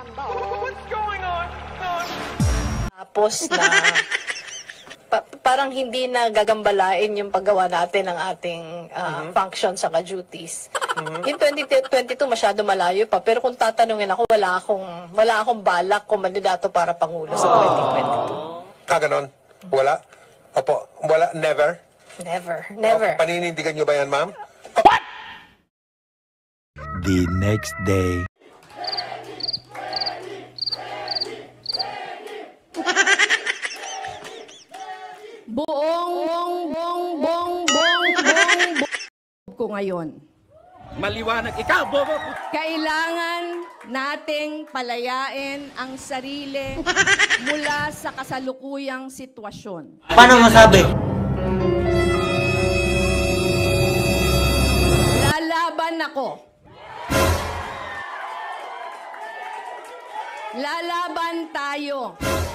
What's going on? Tapos na parang hindi na gagambalain yung paggawa natin ng ating function sa duties. In 2022 masyado malayo pa, pero kung tatanungin ako, wala akong balak kumandidato para pangulo sa 2022. Kaganon? Wala? Opo, wala, never? Never. Paninindigan nyo ba yan, ma'am? The next day. Buong ko ngayon. Maliwanag ikaw, bobo! Kailangan nating palayain ang sarili mula sa kasalukuyang sitwasyon. Paano masabi? Lalaban ako. Lalaban tayo.